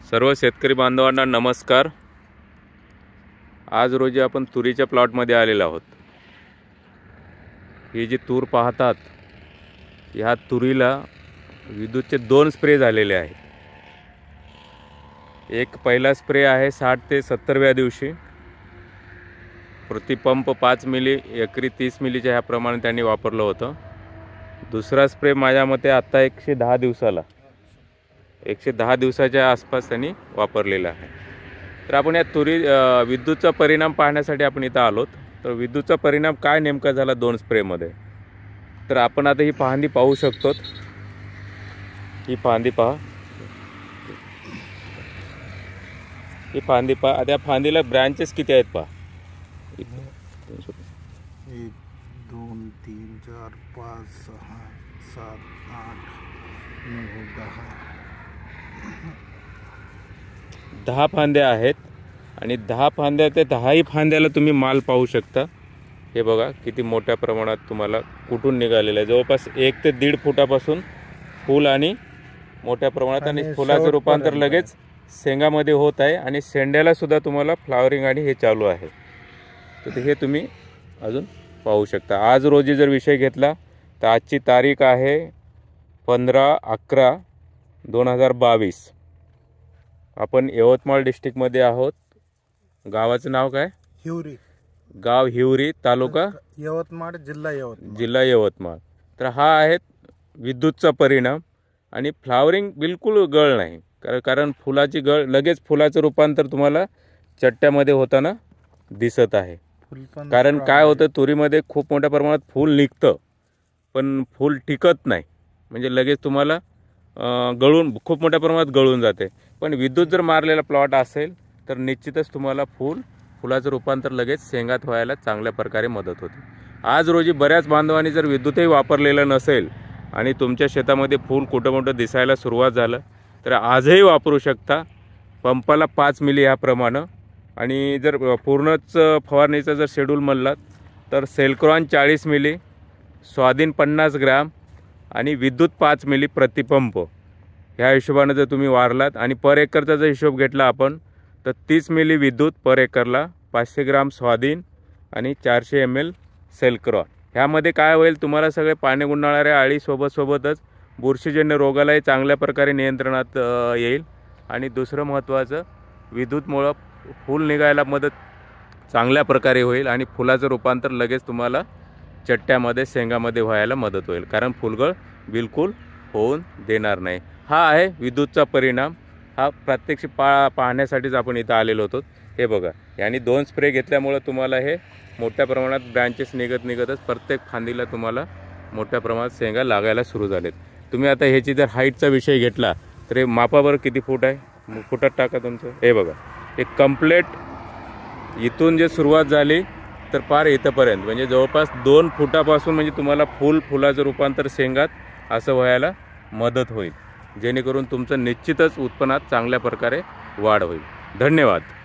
सर्व शेतकरी बांधवांना नमस्कार। आज रोजी आपण तुरीच्या प्लॉटमध्ये आलेलो आहोत। ही जी तूर पाहतात, ह्या तुरीला विद्युतचे 2 स्प्रे झालेले आहेत। एक पहिला स्प्रे आहे 60 ते 70व्या दिवशी, प्रतिपंप 5 मिली एकरी 30 मिलीच्या ह्या प्रमाणे त्यांनी वापरलं होतं। दुसरा स्प्रे माझ्या मते आता 110 दिवसाला 110 दिवसाच्या आसपास त्यांनी वापरलेला आहे। तर आपण या तुरी विद्युतचा परिणाम पाहण्यासाठी आपण इथं आलोत। तर विद्युतचा परिणाम काय नेमका झाला 2 स्प्रेमध्ये, तर आपण आता ही फांदी पाहू शकतो। ही फांदी पहा, ही फांदी पहा। त्या फांदीला ब्रांचेस किती आहेत पहा। 1 2 3 4 5 6 7 8 9 10 फांद्या आहेत आणि 10 फांद्या ते 10ही फांद्याला तुम्ही माल पाहू शकता। हे बघा किती मोठ्या प्रमाणात तुम्हाला कुठून निघालेलं आहे। जवळपास 1 ते 1.5 फुटापासून फूल आणि मोठ्या प्रमाणात आणि फुलाचं रूपांतर लगेच शेंगामध्ये होत आहे आणि शेंड्याला सुद्धा तुम्हाला फ्लावरिंग आणि हे चालू आहे। तर हे तुम्ही अजून पाहू शकता। आज रोजी जर विषय घेतला तर आजची तारीख आहे 15/11/2022। आपण यवतमाळ डिस्ट्रिक्टमध्ये आहोत। गावाचं नाव काय? हिवरी। गाव हिवरी, तालुका यवतमाळ, जिल्हा यवतमाळ। तर हा आहे विद्युतचा परिणाम आणि फ्लावरिंग बिलकुल गळ नाही, कारण फुलाची गळ लगेच फुलाचं रूपांतर तुम्हाला चट्ट्यामध्ये होताना दिसत आहे। कारण काय होतं, तुरीमध्ये खूप मोठ्या प्रमाणात फूल निघतं पण फूल टिकत नाही, म्हणजे लगेच तुम्हाला गळून खूप मोठ्या प्रमाणात गळून जाते। पण विद्युत जर मारलेला प्लॉट असेल तर निश्चितच तुम्हाला फुलाचं रूपांतर लगेच शेंगात व्हायला चांगल्या प्रकारे मदत होते। आज रोजी बऱ्याच बांधवांनी जर विद्युतही वापरलेलं नसेल आणि तुमच्या शेतामध्ये फूल कुठं मोठं दिसायला सुरुवात झालं तर आजही वापरू शकता। पंपाला 5 मिली ह्याप्रमाणे, आणि जर पूर्णच फवारणीचा जर शेड्यूल म्हणलात तर सेल्क्रॉन 40 मिली, स्वाधीन 50 ग्रॅम आणि विद्युत 5 मिली प्रतिपंप ह्या हिशोबाने जर तुम्ही वारलात आणि पर एकरचा जर हिशोब घेतला आपण तर 30 मिली विद्युत पर एकरला, 500 ग्राम स्वाधीन आणि 400 ml सेल्क्रॉन। ह्यामध्ये काय होईल, तुम्हाला सगळे पाणी गुंडाळणाऱ्या अळी सोबतच बुरशीजन्य रोगालाही चांगल्या प्रकारे नियंत्रणात येईल। आणि दुसरं महत्त्वाचं, विद्युतमुळं फूल निघायला मदत चांगल्या प्रकारे होईल आणि फुलाचं रूपांतर लगेच तुम्हाला चट्ट्यामध्ये शेंगामध्ये व्हायला मदत होईल, कारण फुलगळ बिलकुल होऊन देणार नाही। हा आहे विद्युतचा परिणाम। हा प्रात्यक्षिक पाहण्यासाठीच आपण इथं आलेलो होतो। हे बघा, यांनी 2 स्प्रे घेतल्यामुळे तुम्हाला हे मोठ्या प्रमाणात ब्रँचेस निघतच प्रत्येक फांदीला तुम्हाला मोठ्या प्रमाणात शेंगा लागायला सुरू झालेत। तुम्ही आता ह्याची जर हाईटचा विषय घेतला तर हे मापावर किती फूट आहे, फुटात टाका तुमचं। हे बघा, हे कंप्लीट इथून जे सुरुवात झाली तर पार इथंपर्यंत, म्हणजे जवळपास 2 फुटापासून म्हणजे तुम्हाला फुलाचं रूपांतर शेंगात असं व्हायला मदत होईल, जेणेकरून तुमचं निश्चितच उत्पन्नात चांगल्या प्रकारे वाढ होईल। धन्यवाद।